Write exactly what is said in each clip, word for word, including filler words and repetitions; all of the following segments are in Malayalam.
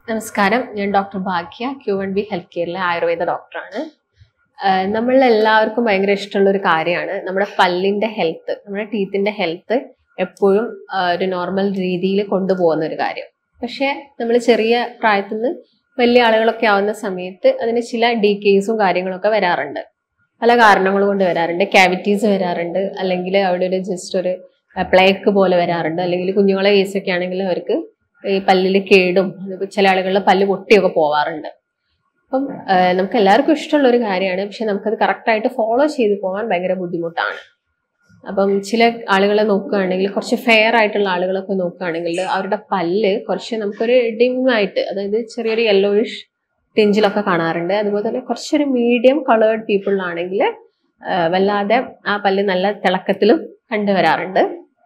നമസ്കാരം, ഞാൻ doctor Bhagya, Q one B health കെയറിലെ ആയുർവേദ ഡോക്ടറാണ്. നമ്മളെല്ലാവർക്കും ഭയങ്കര ഇഷ്ടമുള്ള ഒരു കാര്യമാണ് നമ്മുടെ പല്ലിൻ്റെ ഹെൽത്ത്, നമ്മുടെ ടീത്തിൻ്റെ ഹെൽത്ത് എപ്പോഴും ഒരു നോർമൽ രീതിയിൽ കൊണ്ടുപോകുന്ന ഒരു കാര്യം. പക്ഷേ നമ്മൾ ചെറിയ പ്രായത്തിൽ നിന്ന് വലിയ ആളുകളൊക്കെ ആവുന്ന സമയത്ത് അതിന് ചില ഡീക്കേസും കാര്യങ്ങളൊക്കെ വരാറുണ്ട്. പല കാരണങ്ങൾ കൊണ്ട് വരാറുണ്ട്. ക്യാവിറ്റീസ് വരാറുണ്ട്, അല്ലെങ്കിൽ അവിടെ ഒരു ജസ്റ്റ് ഒരു പ്ലേക്ക് പോലെ വരാറുണ്ട്, അല്ലെങ്കിൽ കുഞ്ഞുങ്ങളെ കേസൊക്കെ ആണെങ്കിൽ അവർക്ക് ഈ പല്ലിൽ കേടും ചില ആളുകളുടെ പല്ല് പൊട്ടിയൊക്കെ പോവാറുണ്ട്. അപ്പം നമുക്ക് എല്ലാവർക്കും ഇഷ്ടമുള്ള ഒരു കാര്യമാണ്, പക്ഷെ നമുക്കത് കറക്റ്റായിട്ട് ഫോളോ ചെയ്ത് പോകാൻ ഭയങ്കര ബുദ്ധിമുട്ടാണ്. അപ്പം ചില ആളുകളെ നോക്കുകയാണെങ്കിൽ, കുറച്ച് ഫെയർ ആയിട്ടുള്ള ആളുകളൊക്കെ നോക്കുകയാണെങ്കിൽ അവരുടെ പല്ല് കുറച്ച് നമുക്കൊരു ഡിമായിട്ട്, അതായത് ചെറിയൊരു യെല്ലോയിഷ് ടിഞ്ചിലൊക്കെ കാണാറുണ്ട്. അതുപോലെ തന്നെ കുറച്ചൊരു മീഡിയം കളേർഡ് പീപ്പിളിലാണെങ്കിൽ വല്ലാതെ ആ പല്ല് നല്ല തിളക്കത്തിലും കണ്ടുവരാറുണ്ട്.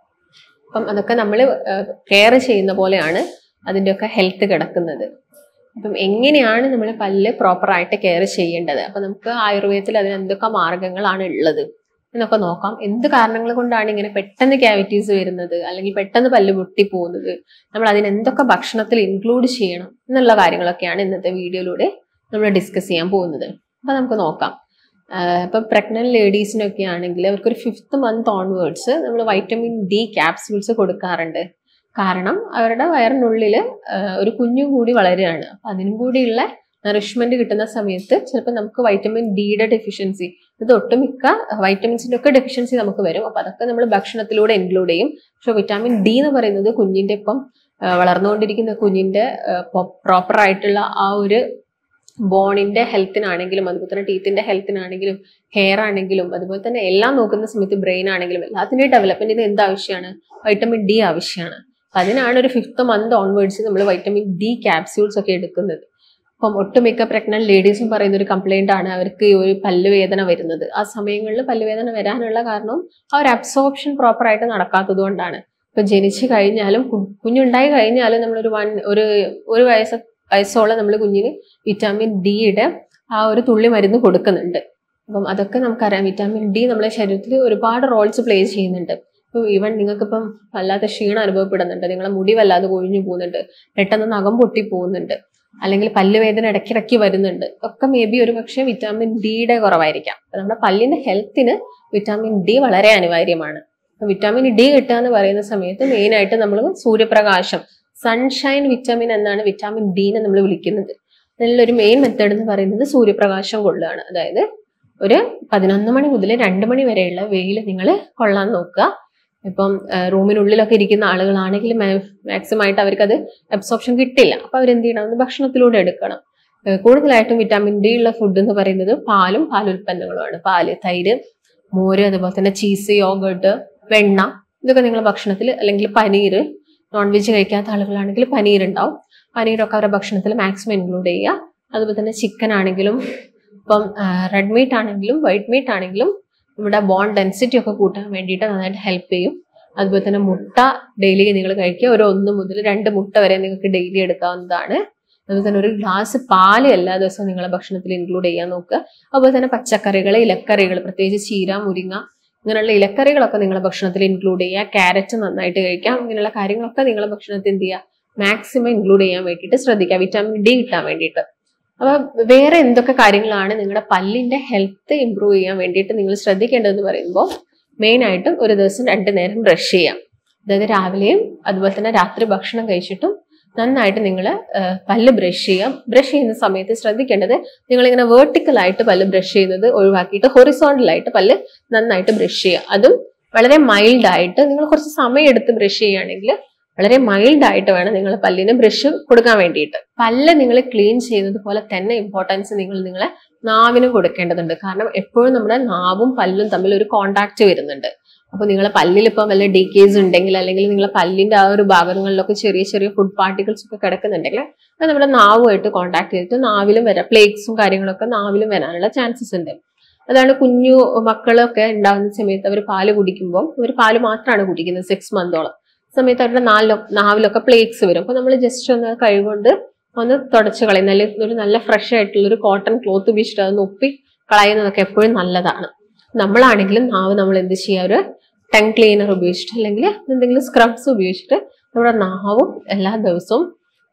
അപ്പം അതൊക്കെ നമ്മൾ കെയർ ചെയ്യുന്ന പോലെയാണ് അതിൻ്റെയൊക്കെ ഹെൽത്ത് കിടക്കുന്നത്. അപ്പം എങ്ങനെയാണ് നമ്മൾ പല്ല് പ്രോപ്പറായിട്ട് കെയർ ചെയ്യേണ്ടത്, അപ്പം നമുക്ക് ആയുർവേദത്തിൽ അതിന് എന്തൊക്കെ മാർഗങ്ങളാണ് ഉള്ളത് എന്നൊക്കെ നോക്കാം. എന്ത് കാരണങ്ങൾ കൊണ്ടാണ് ഇങ്ങനെ പെട്ടെന്ന് ക്യാവിറ്റീസ് വരുന്നത്, അല്ലെങ്കിൽ പെട്ടെന്ന് പല്ല് പൊട്ടി പോകുന്നത്, നമ്മൾ അതിന് എന്തൊക്കെ ഭക്ഷണത്തിൽ ഇൻക്ലൂഡ് ചെയ്യണം എന്നുള്ള കാര്യങ്ങളൊക്കെയാണ് ഇന്നത്തെ വീഡിയോയിലൂടെ നമ്മൾ ഡിസ്കസ് ചെയ്യാൻ പോകുന്നത്. അപ്പം നമുക്ക് നോക്കാം. ഇപ്പം പ്രഗ്നന്റ് ലേഡീസിനൊക്കെ ആണെങ്കിൽ അവർക്കൊരു ഫിഫ്ത്ത് മന്ത് ഓൺവേർഡ്സ് നമ്മൾ വൈറ്റമിൻ ഡി ക്യാപ്സ്യൂൾസ് കൊടുക്കാറുണ്ട്. കാരണം അവരുടെ വയറിനുള്ളിൽ ഒരു കുഞ്ഞു കൂടി വളരുകയാണ്. അപ്പം അതിനും കൂടിയുള്ള നറിഷ്മെന്റ് കിട്ടുന്ന സമയത്ത് ചിലപ്പോൾ നമുക്ക് വൈറ്റമിൻ ഡിയുടെ ഡെഫിഷ്യൻസി, ഇത് ഒട്ടുമിക്ക വൈറ്റമിൻസിൻ്റെ ഒക്കെ ഡെഫിഷ്യൻസി നമുക്ക് വരും. അപ്പം അതൊക്കെ നമ്മൾ ഭക്ഷണത്തിലൂടെ ഇൻക്ലൂഡ് ചെയ്യും. പക്ഷെ വിറ്റാമിൻ ഡി എന്ന് പറയുന്നത് കുഞ്ഞിൻ്റെ ഇപ്പം വളർന്നുകൊണ്ടിരിക്കുന്ന കുഞ്ഞിൻ്റെ പ്രോപ്പറായിട്ടുള്ള ആ ഒരു ബോണിന്റെ ഹെൽത്തിനാണെങ്കിലും, അതുപോലെ തന്നെ ടീത്തിന്റെ ഹെൽത്തിനാണെങ്കിലും, ഹെയർ ആണെങ്കിലും, അതുപോലെ തന്നെ എല്ലാം നോക്കുന്ന സമയത്ത് ബ്രെയിൻ ആണെങ്കിലും എല്ലാത്തിൻ്റെയും ഡെവലപ്മെന്റിന് എന്ത് ആവശ്യമാണ്? വൈറ്റമിൻ ഡി ആവശ്യമാണ്. അതിനാണ് ഒരു ഫിഫ്ത്ത് മന്ത് ഓൺവേർഡ്സ് നമ്മൾ വൈറ്റമിൻ ഡി ക്യാപ്സ്യൂൾസ് ഒക്കെ എടുക്കുന്നത്. അപ്പം ഒട്ടുമിക്ക പ്രഗ്നന്റ് ലേഡീസും പറയുന്ന ഒരു കംപ്ലൈന്റ് ആണ് അവർക്ക് ഈ ഒരു പല്ലുവേദന വരുന്നത്. ആ സമയങ്ങളിൽ പല്ലുവേദന വരാനുള്ള കാരണം ആ ഒരു അബ്സോർപ്ഷൻ പ്രോപ്പറായിട്ട് നടക്കാത്തത് കൊണ്ടാണ്. ഇപ്പൊ ജനിച്ചു കഴിഞ്ഞാലും കുഞ്ഞുണ്ടായി കഴിഞ്ഞാലും നമ്മളൊരു വൺ ഒരു ഒരു വയസ്സ് വയസ്സോളം നമ്മൾ കുഞ്ഞിന് വിറ്റാമിൻ ഡിയുടെ ആ ഒരു തുള്ളി മരുന്ന് കൊടുക്കുന്നുണ്ട്. അപ്പം അതൊക്കെ നമുക്കറിയാം. വിറ്റാമിൻ ഡി നമ്മുടെ ശരീരത്തിൽ ഒരുപാട് റോൾസ് പ്ലേ ചെയ്യുന്നുണ്ട്. ഇപ്പം ഈവൻ നിങ്ങൾക്കിപ്പം വല്ലാത്ത ക്ഷീണം അനുഭവപ്പെടുന്നുണ്ട്, നിങ്ങളെ മുടി വല്ലാതെ കൊഴിഞ്ഞു പോകുന്നുണ്ട്, പെട്ടെന്ന് നഖം പൊട്ടി പോകുന്നുണ്ട്, അല്ലെങ്കിൽ പല്ലുവേദന ഇടയ്ക്കിടയ്ക്ക് വരുന്നുണ്ട്, ഒക്കെ മേ ബി ഒരു പക്ഷേ വിറ്റാമിൻ ഡിയുടെ കുറവായിരിക്കാം. അപ്പം നമ്മുടെ പല്ലിന്റെ ഹെൽത്തിന് വിറ്റാമിൻ ഡി വളരെ അനിവാര്യമാണ്. വിറ്റാമിൻ ഡി കിട്ടുക എന്ന് പറയുന്ന സമയത്ത് മെയിനായിട്ട് നമ്മൾ സൂര്യപ്രകാശം, സൺഷൈൻ വിറ്റാമിൻ എന്നാണ് വിറ്റാമിൻ ഡിനെ നമ്മൾ വിളിക്കുന്നത്. അതിലൊരു മെയിൻ മെത്തേഡ് എന്ന് പറയുന്നത് സൂര്യപ്രകാശം കൊള്ളുകയാണ്. അതായത് ഒരു പതിനൊന്ന് മണി മുതൽ രണ്ട് മണി വരെയുള്ള വെയിൽ നിങ്ങൾ കൊള്ളാൻ നോക്കുക. ഇപ്പം റൂമിനുള്ളിലൊക്കെ ഇരിക്കുന്ന ആളുകളാണെങ്കിൽ മാക്സിമം ആയിട്ട് അവർക്കത് അബ്സോർപ്ഷൻ കിട്ടില്ല. അപ്പൊ അവരെന്ത് ചെയ്യണം? ഭക്ഷണത്തിലൂടെ എടുക്കണം. കൂടുതലായിട്ടും വിറ്റാമിൻ ഡി ഉള്ള ഫുഡ് എന്ന് പറയുന്നത് പാലും പാലുൽപ്പന്നങ്ങളുമാണ്. പാല്, തൈര്, മോര്, അതുപോലെ തന്നെ ചീസ്, യോഗർട്ട്, വെണ്ണ, ഇതൊക്കെ നിങ്ങൾ ഭക്ഷണത്തിൽ, അല്ലെങ്കിൽ പനീര്, നോൺ വെജ് കഴിക്കാത്ത ആളുകളാണെങ്കിൽ പനീർ ഉണ്ടാവും. പനീരൊക്കെ അവരുടെ ഭക്ഷണത്തിൽ മാക്സിമം ഇൻക്ലൂഡ് ചെയ്യുക. അതുപോലെ തന്നെ ചിക്കൻ ആണെങ്കിലും, ഇപ്പം റെഡ് മീറ്റ് ആണെങ്കിലും വൈറ്റ് മീറ്റ് ആണെങ്കിലും ഇവിടെ ബോൺ ഡെൻസിറ്റി ഒക്കെ കൂട്ടാൻ വേണ്ടിയിട്ട് നന്നായിട്ട് ഹെൽപ്പ് ചെയ്യും. അതുപോലെ തന്നെ മുട്ട ഡെയിലി നിങ്ങൾ കഴിക്കുക. ഒരു ഒന്ന് മുതൽ രണ്ട് മുട്ട വരെ നിങ്ങൾക്ക് ഡെയിലി എടുക്കാവുന്നതാണ്. അതുപോലെ തന്നെ ഒരു ഗ്ലാസ് പാല് എല്ലാ ദിവസവും നിങ്ങളെ ഭക്ഷണത്തിൽ ഇൻക്ലൂഡ് ചെയ്യാൻ നോക്കുക. അതുപോലെ തന്നെ പച്ചക്കറികൾ, ഇലക്കറികൾ, പ്രത്യേകിച്ച് ചീര, മുരിങ്ങ, ഇങ്ങനെയുള്ള ഇലക്കറികളൊക്കെ നിങ്ങളുടെ ഭക്ഷണത്തിൽ ഇൻക്ലൂഡ് ചെയ്യുക. ക്യാരറ്റ് നന്നായിട്ട് കഴിക്കാം. ഇങ്ങനെയുള്ള കാര്യങ്ങളൊക്കെ നിങ്ങളുടെ ഭക്ഷണത്തിൽ എന്ത് ചെയ്യുക? മാക്സിമം ഇൻക്ലൂഡ് ചെയ്യാൻ വേണ്ടിയിട്ട് ശ്രദ്ധിക്കുക, വിറ്റാമിൻ ഡി കിട്ടാൻ വേണ്ടിയിട്ട്. അപ്പൊ വേറെ എന്തൊക്കെ കാര്യങ്ങളാണ് നിങ്ങളുടെ പല്ലിന്റെ ഹെൽത്ത് ഇംപ്രൂവ് ചെയ്യാൻ വേണ്ടിയിട്ട് നിങ്ങൾ ശ്രദ്ധിക്കേണ്ടതെന്ന് പറയുമ്പോൾ, മെയിൻ ആയിട്ടും ഒരു ദിവസം രണ്ടു നേരം ബ്രഷ് ചെയ്യാം. അതായത് രാവിലെയും അതുപോലെ തന്നെ രാത്രി ഭക്ഷണം കഴിച്ചിട്ടും നന്നായിട്ട് നിങ്ങൾ പല്ല് ബ്രഷ് ചെയ്യാം. ബ്രഷ് ചെയ്യുന്ന സമയത്ത് ശ്രദ്ധിക്കേണ്ടത്, നിങ്ങളിങ്ങനെ വേർട്ടിക്കലായിട്ട് പല്ല് ബ്രഷ് ചെയ്യുന്നത് ഒഴിവാക്കിയിട്ട് ഹൊറിസോണ്ടലായിട്ട് പല്ല് നന്നായിട്ട് ബ്രഷ് ചെയ്യുക. അതും വളരെ മൈൽഡ് ആയിട്ട്. നിങ്ങൾ കുറച്ച് സമയം എടുത്ത് ബ്രഷ് ചെയ്യുകയാണെങ്കിൽ വളരെ മൈൽഡ് ആയിട്ട് വേണം നിങ്ങൾ പല്ലിന് ബ്രഷ് കൊടുക്കാൻ വേണ്ടിയിട്ട്. പല്ല് നിങ്ങൾ ക്ലീൻ ചെയ്യുന്നത് പോലെ തന്നെ ഇമ്പോർട്ടൻസ് നിങ്ങൾ നിങ്ങളെ നാവിനും കൊടുക്കേണ്ടതുണ്ട്. കാരണം എപ്പോഴും നമ്മുടെ നാവും പല്ലും തമ്മിൽ ഒരു കോണ്ടാക്ട് വരുന്നുണ്ട്. അപ്പൊ നിങ്ങളെ പല്ലിൽ ഇപ്പം വല്ല ഡീക്കേസ് ഉണ്ടെങ്കിൽ, അല്ലെങ്കിൽ നിങ്ങളെ പല്ലിന്റെ ആ ഒരു ഭാഗങ്ങളിലൊക്കെ ചെറിയ ചെറിയ ഫുഡ് പാർട്ടിക്കിൾസ് ഒക്കെ കിടക്കുന്നുണ്ടെങ്കിൽ അത് നമ്മുടെ നാവുമായിട്ട് കോണ്ടാക്ട് ചെയ്തിട്ട് നാവിലും വരാം. പ്ലേക്സും കാര്യങ്ങളൊക്കെ നാവിലും വരാനുള്ള ചാൻസസ് ഉണ്ട്. അതാണ് കുഞ്ഞു മക്കളൊക്കെ ഉണ്ടാകുന്ന സമയത്ത് അവർ പാല് കുടിക്കുമ്പോൾ, അവർ പാല് മാത്രമാണ് കുടിക്കുന്നത് സിക്സ് മന്തോളം സമയത്ത് അവരുടെ നാലിലോ നാവിലൊക്കെ പ്ലേക്സ് വരും. അപ്പൊ നമ്മൾ ജസ്റ്റ് ഒന്ന് കൈകൊണ്ട് ഒന്ന് തുടച്ച് കളയും. നല്ല ഒരു നല്ല ഫ്രഷ് ആയിട്ടുള്ള ഒരു കോട്ടൺ ക്ലോത്ത് ഉപയോഗിച്ചിട്ട് അതൊന്ന് ഒപ്പി കളയുന്നതൊക്കെ എപ്പോഴും നല്ലതാണ്. നമ്മളാണെങ്കിലും നാവ് നമ്മൾ എന്ത് ചെയ്യുക? ഒരു ടങ് ക്ലീനർ ഉപയോഗിച്ചിട്ട്, അല്ലെങ്കിൽ എന്തെങ്കിലും സ്ക്രബ്സ് ഉപയോഗിച്ചിട്ട് നമ്മുടെ നാവും എല്ലാ ദിവസവും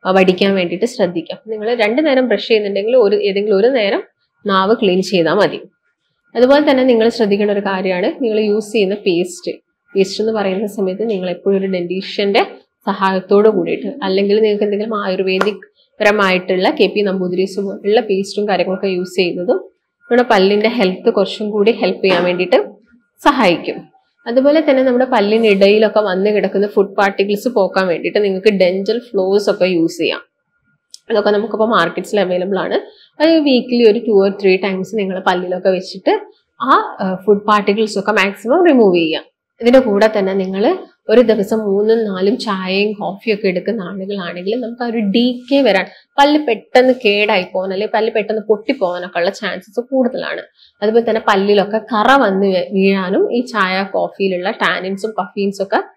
വടിക്കാൻ വേണ്ടിയിട്ട് ശ്രദ്ധിക്കാം. നിങ്ങൾ രണ്ടു നേരം ബ്രഷ് ചെയ്യുന്നുണ്ടെങ്കിൽ ഒരു ഏതെങ്കിലും ഒരു നേരം നാവ് ക്ലീൻ ചെയ്താൽ മതി. അതുപോലെ തന്നെ നിങ്ങൾ ശ്രദ്ധിക്കേണ്ട ഒരു കാര്യമാണ് നിങ്ങൾ യൂസ് ചെയ്യുന്ന പേസ്റ്റ്. പേസ്റ്റ് എന്ന് പറയുന്ന സമയത്ത് നിങ്ങൾ എപ്പോഴും ഒരു ഡെന്റീഷ്യന്റെ സഹായത്തോട് കൂടിയിട്ട്, അല്ലെങ്കിൽ നിങ്ങൾക്ക് എന്തെങ്കിലും ആയുർവേദിക് പരമായിട്ടുള്ള കെ പി നമ്പൂതിരീസ് പോലുള്ള പേസ്റ്റും കാര്യങ്ങളൊക്കെ യൂസ് ചെയ്യുന്നതും നമ്മുടെ പല്ലിന്റെ ഹെൽത്ത് കുറച്ചും കൂടി ഹെൽപ്പ് ചെയ്യാൻ വേണ്ടിയിട്ട് സഹായിക്കും. അതുപോലെ തന്നെ നമ്മുടെ പല്ലിനിടയിലൊക്കെ വന്ന് കിടക്കുന്ന ഫുഡ് പാർട്ടിക്കിൾസ് പോക്കാൻ വേണ്ടിയിട്ട് നിങ്ങൾക്ക് ഡെന്റൽ ഫ്ലോസ് ഒക്കെ യൂസ് ചെയ്യാം. അതൊക്കെ നമുക്കിപ്പോൾ മാർക്കറ്റ്സിൽ അവൈലബിൾ ആണ്. അത് വീക്കിലി ഒരു ടു ഓർ ത്രീ ടൈംസ് നിങ്ങൾ പല്ലിലൊക്കെ വെച്ചിട്ട് ആ ഫുഡ് പാർട്ടിക്കിൾസ് ഒക്കെ മാക്സിമം റിമൂവ് ചെയ്യാം. ഇതിന്റെ കൂടെ തന്നെ നിങ്ങൾ ഒരു ദിവസം മൂന്നും നാലും ചായയും കോഫിയും ഒക്കെ എടുക്കുന്ന ആളുകളാണെങ്കിൽ നമുക്ക് ആ ഒരു ഡീക്കേ വരാൻ, പല്ല് പെട്ടെന്ന് കേടായി പോകാൻ അല്ലെങ്കിൽ പല്ല് പെട്ടെന്ന് പൊട്ടിപ്പോകാനൊക്കെ ഉള്ള ചാൻസസ് കൂടുതലാണ്. അതുപോലെ തന്നെ പല്ലിലൊക്കെ കറ വന്ന് വീഴാനും ഈ ചായ കോഫിയിലുള്ള ടാനിൻസും കഫീൻസും ഒക്കെ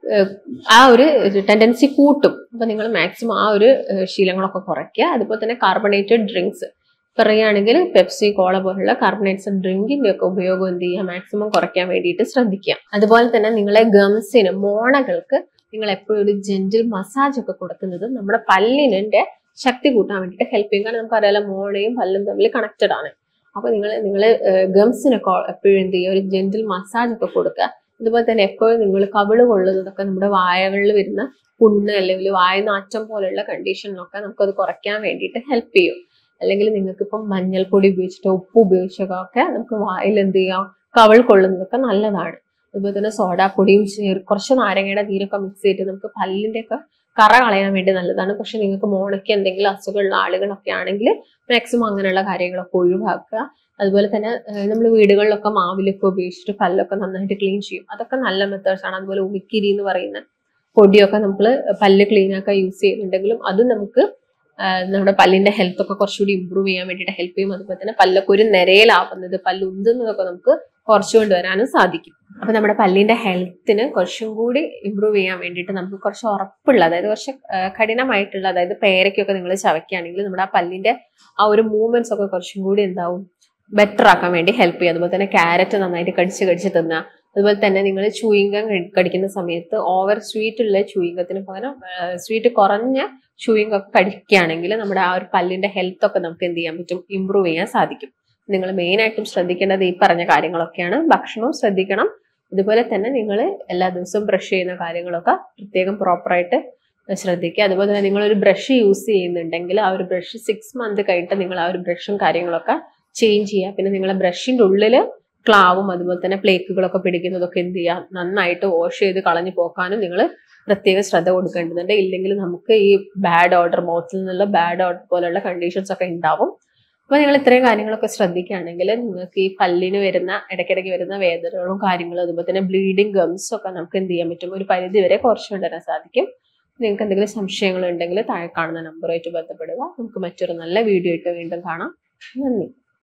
ആ ഒരു ടെൻഡൻസി കൂട്ടും. അപ്പൊ നിങ്ങൾ മാക്സിമം ആ ഒരു ശീലങ്ങളൊക്കെ കുറയ്ക്കുക. അതുപോലെ തന്നെ കാർബണേറ്റഡ് ഡ്രിങ്ക്സ് പറയുകയാണെങ്കിൽ പെപ്സി, കോള പോലുള്ള കാർബണേറ്റ്സ് ഡ്രിങ്കിന്റെ ഒക്കെ ഉപയോഗം എന്ത് ചെയ്യുക, മാക്സിമം കുറയ്ക്കാൻ വേണ്ടിയിട്ട് ശ്രദ്ധിക്കുക. അതുപോലെ തന്നെ നിങ്ങളെ ഗംസിന്, മോണകൾക്ക് നിങ്ങൾ എപ്പോഴും ഒരു ജെന്റിൽ മസാജ് ഒക്കെ കൊടുക്കുന്നത് നമ്മുടെ പല്ലിനെ ശക്തി കൂട്ടാൻ വേണ്ടിയിട്ട് ഹെൽപ്പ് ചെയ്യും. കാരണം നമുക്കറിയാലോ മോണയും പല്ലും തമ്മിൽ കണക്റ്റഡ് ആണ്. അപ്പൊ നിങ്ങൾ നിങ്ങൾ ഗംസിനൊക്കെ എപ്പോഴും എന്ത് ചെയ്യുക, ഒരു ജെന്റിൽ മസാജ് ഒക്കെ കൊടുക്കുക. അതുപോലെ തന്നെ എപ്പോഴും നിങ്ങൾ കവിള് കൊള്ളുന്നതൊക്കെ നമ്മുടെ വായകളിൽ വരുന്ന പുണ്ണ് അല്ലെങ്കിൽ വായനാറ്റം പോലെയുള്ള കണ്ടീഷനിലൊക്കെ നമുക്കത് കുറയ്ക്കാൻ വേണ്ടിയിട്ട് ഹെൽപ്പ് ചെയ്യും. അല്ലെങ്കിൽ നിങ്ങൾക്ക് ഇപ്പം മഞ്ഞൾപ്പൊടി ഉപയോഗിച്ചിട്ടോ ഉപ്പ് ഉപയോഗിച്ചൊക്കെ ഒക്കെ നമുക്ക് വായിൽ എന്ത് ചെയ്യാം, കവിൾ കൊള്ളുന്നതൊക്കെ നല്ലതാണ്. അതുപോലെ തന്നെ സോഡാപ്പൊടിയും കുറച്ച് നാരങ്ങയുടെ നീരൊക്കെ മിക്സ് ചെയ്തിട്ട് നമുക്ക് പല്ലിന്റെ ഒക്കെ കറ കളയാൻ വേണ്ടി നല്ലതാണ്. പക്ഷെ നിങ്ങൾക്ക് മോണയ്ക്ക് എന്തെങ്കിലും അസുഖമുള്ള ആളുകളൊക്കെ ആണെങ്കിൽ മാക്സിമം അങ്ങനെയുള്ള കാര്യങ്ങളൊക്കെ ഒഴിവാക്കുക. അതുപോലെ തന്നെ നമ്മൾ വീടുകളിലൊക്കെ മാവിലൊക്കെ ഉപയോഗിച്ചിട്ട് പല്ലൊക്കെ നന്നായിട്ട് ക്ലീൻ ചെയ്യും. അതൊക്കെ നല്ല മെത്തേഡ്സ് ആണ്. അതുപോലെ ഉമിക്കിരി എന്ന് പറയുന്ന പൊടിയൊക്കെ നമ്മൾ പല്ല് ക്ലീൻ ആക്കാൻ യൂസ് ചെയ്യുന്നുണ്ടെങ്കിലും അത് നമുക്ക് നമ്മുടെ പല്ലിന്റെ ഹെൽത്ത് ഒക്കെ കുറച്ചുകൂടി ഇമ്പ്രൂവ് ചെയ്യാൻ വേണ്ടിയിട്ട് ഹെൽപ്പ് ചെയ്യും. അതുപോലെ തന്നെ പല്ലൊക്കെ ഒരു നിരയിലാവുന്നത്, പല്ല് ഉന്തുന്നതൊക്കെ നമുക്ക് കുറച്ചു കൊണ്ടുവരാനും സാധിക്കും. അപ്പൊ നമ്മുടെ പല്ലിന്റെ ഹെൽത്തിന് കുറച്ചും കൂടി ഇമ്പ്രൂവ് ചെയ്യാൻ വേണ്ടിയിട്ട് നമുക്ക് കുറച്ച് ഉറപ്പുള്ള, അതായത് കുറച്ച് കഠിനമായിട്ടുള്ള, അതായത് പേരയ്ക്കൊക്കെ നിങ്ങൾ ചവയ്ക്കുകയാണെങ്കിൽ നമ്മുടെ ആ പല്ലിന്റെ ആ ഒരു മൂവ്മെന്റ്സ് ഒക്കെ കുറച്ചും കൂടി എന്താവും, ബെറ്റർ ആക്കാൻ വേണ്ടി ഹെൽപ്പ് ചെയ്യും. അതുപോലെ തന്നെ ക്യാരറ്റ് നന്നായിട്ട് കടിച്ച് കടിച്ച് തിന്നുക. അതുപോലെ തന്നെ നിങ്ങൾ ചൂയിങ്കം കടിക്കുന്ന സമയത്ത് ഓവർ സ്വീറ്റ് ഉള്ള ചൂയിങ്കത്തിന് പകരം സ്വീറ്റ് കുറഞ്ഞ ചൂയിങ്കം ഒക്കെ കടിക്കുകയാണെങ്കിൽ നമ്മുടെ ആ ഒരു പല്ലിന്റെ ഹെൽത്ത് ഒക്കെ നമുക്ക് എന്ത് ചെയ്യാൻ പറ്റും, ഇമ്പ്രൂവ് ചെയ്യാൻ സാധിക്കും. നിങ്ങൾ മെയിൻ ആയിട്ടും ശ്രദ്ധിക്കേണ്ടത് ഈ പറഞ്ഞ കാര്യങ്ങളൊക്കെയാണ്. ഭക്ഷണവും ശ്രദ്ധിക്കണം. ഇതുപോലെ തന്നെ നിങ്ങൾ എല്ലാ ദിവസവും ബ്രഷ് ചെയ്യുന്ന കാര്യങ്ങളൊക്കെ പ്രത്യേകം പ്രോപ്പറായിട്ട് ശ്രദ്ധിക്കുക. അതുപോലെ തന്നെ നിങ്ങളൊരു ബ്രഷ് യൂസ് ചെയ്യുന്നുണ്ടെങ്കിൽ ആ ഒരു ബ്രഷ് സിക്സ് മന്ത് കഴിഞ്ഞിട്ട് നിങ്ങൾ ആ ഒരു ബ്രഷും കാര്യങ്ങളൊക്കെ ചേഞ്ച് ചെയ്യുക. പിന്നെ നിങ്ങളെ ബ്രഷിന്റെ ഉള്ളില് ക്ലാവും അതുപോലെ തന്നെ പ്ലേക്കുകളൊക്കെ പിടിക്കുന്നതൊക്കെ എന്ത് ചെയ്യുക, നന്നായിട്ട് വാഷ് ചെയ്ത് കളഞ്ഞു പോക്കാനും നിങ്ങൾ പ്രത്യേക ശ്രദ്ധ കൊടുക്കേണ്ടതുണ്ട്. ഇല്ലെങ്കിൽ നമുക്ക് ഈ ബാഡ് ഓർഡർ, മൗത്തിൽ നിന്നുള്ള ബാഡ് ഓർഡർ പോലുള്ള കണ്ടീഷൻസ് ഒക്കെ ഉണ്ടാവും. അപ്പൊ നിങ്ങൾ ഇത്രയും കാര്യങ്ങളൊക്കെ ശ്രദ്ധിക്കുകയാണെങ്കിൽ നിങ്ങൾക്ക് ഈ പല്ലിന് വരുന്ന ഇടയ്ക്കിടയ്ക്ക് വരുന്ന വേദനകളും കാര്യങ്ങളും അതുപോലെ തന്നെ ബ്ലീഡിങ് ഗംസും ഒക്കെ നമുക്ക് എന്ത് ചെയ്യാൻ പറ്റും, ഒരു പരിധി വരെ കുറച്ചു കൊണ്ടുവരാൻ സാധിക്കും. നിങ്ങൾക്ക് എന്തെങ്കിലും സംശയങ്ങൾ ഉണ്ടെങ്കിൽ താഴെ കാണുന്ന നമ്പറുമായിട്ട് ബന്ധപ്പെടുക. നമുക്ക് മറ്റൊരു നല്ല വീഡിയോ ആയിട്ട് വീണ്ടും കാണാം. നന്ദി.